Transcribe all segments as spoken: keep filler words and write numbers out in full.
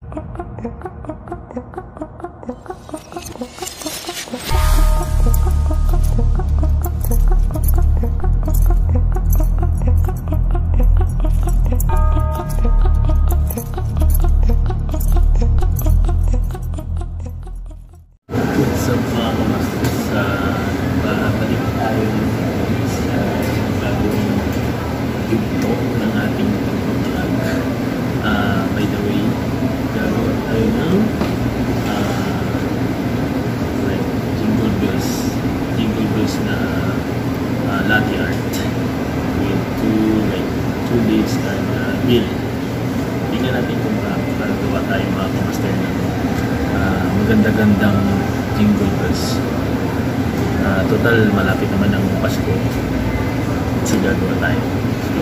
So mga kamastos, sa babalik tayo sa bagong yugto ng ating pagpapalag. Uh, by the way, gagawa tayo ng uh, like jingle bells, jingle bells na uh, latte art with two like two leaves and uh, bill. Tingnan natin kung makakagawa tayo mga kamaster ng uh, maganda-gandang jingle bells. Uh, total, malapit naman ang Pasko. So, gagawa tayo. So,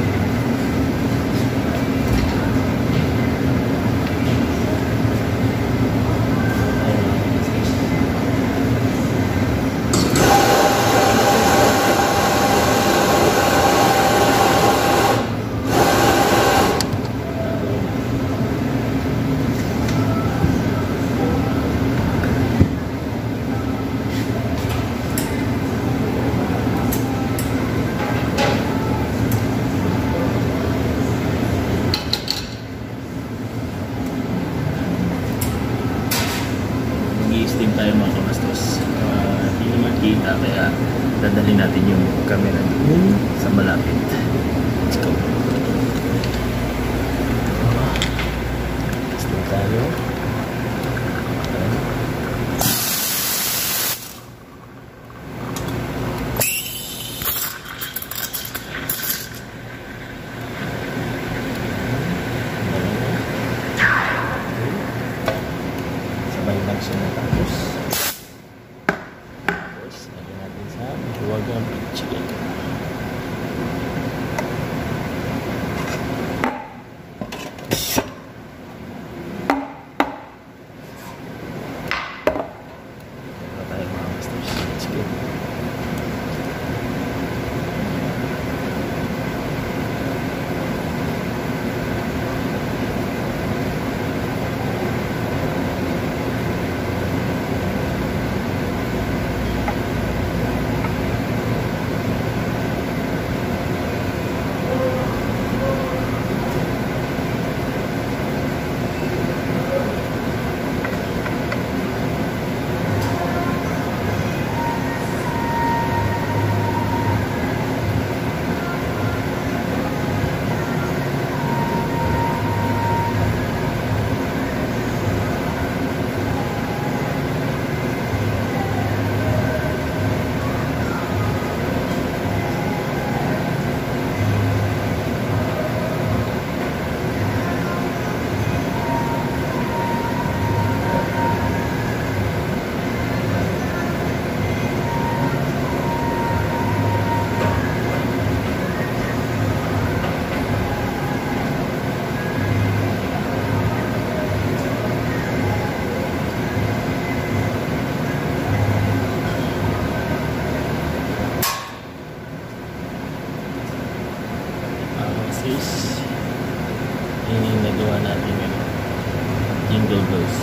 mag-i-steam tayo mga kamastos. Uh, hindi naman kita, kaya dadalhin natin yung camera dun sa malapit. Let's go. Steam tayo. Sabay lang siya natapos. Tapos, lagyan natin sa mahiwagang chicken. Wala tayo mga masters. Let's go. Yun yung nagawa natin yung jingle bells.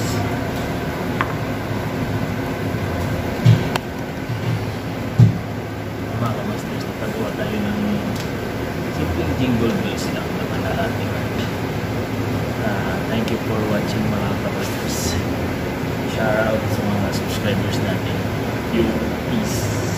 Mga kamasters, napagawa tayo ng simpleng jingle bells lang naman na ating uh, thank you for watching mga kamasters. Shout out sa mga subscribers natin. Yung peace.